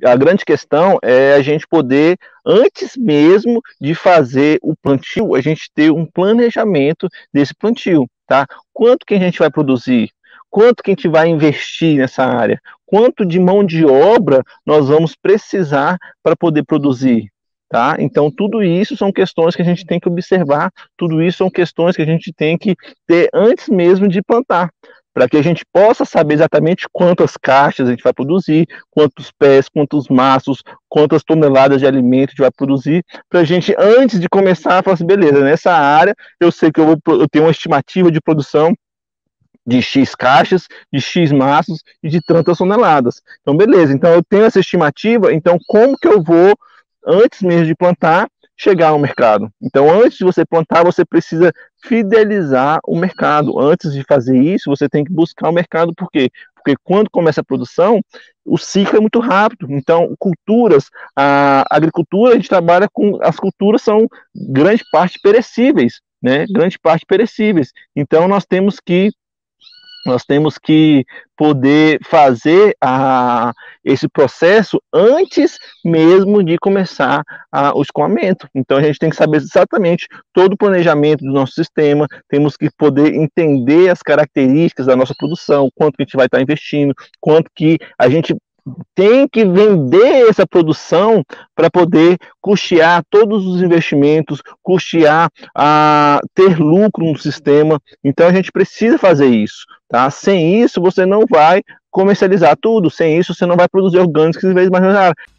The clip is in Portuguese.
A grande questão é a gente poder, antes mesmo de fazer o plantio, a gente ter um planejamento desse plantio, tá? Quanto que a gente vai produzir? Quanto que a gente vai investir nessa área? Quanto de mão de obra nós vamos precisar para poder produzir? Tá? Então, tudo isso são questões que a gente tem que observar, tudo isso são questões que a gente tem que ter antes mesmo de plantar, para que a gente possa saber exatamente quantas caixas a gente vai produzir, quantos pés, quantos maços, quantas toneladas de alimento a gente vai produzir, para a gente, antes de começar, falar assim, beleza, nessa área eu sei que eu tenho uma estimativa de produção de X caixas, de X maços e de tantas toneladas. Então, beleza, então eu tenho essa estimativa, então como que eu vou, antes mesmo de plantar, chegar ao mercado? Então, antes de você plantar, você precisa fidelizar o mercado. Antes de fazer isso, você tem que buscar o mercado, por quê? Porque quando começa a produção, o ciclo é muito rápido. Então, culturas, a agricultura, a gente trabalha com, as culturas são grande parte perecíveis, né? Grande parte perecíveis. Então, nós temos que poder fazer esse processo antes mesmo de começar o escoamento. Então, a gente tem que saber exatamente todo o planejamento do nosso sistema, temos que poder entender as características da nossa produção, quanto que a gente vai estar investindo, quanto que a gente tem que vender essa produção para poder custear todos os investimentos, custear, ter lucro no sistema. Então a gente precisa fazer isso, tá? Sem isso você não vai comercializar tudo, sem isso você não vai produzir orgânicos cada vez mais.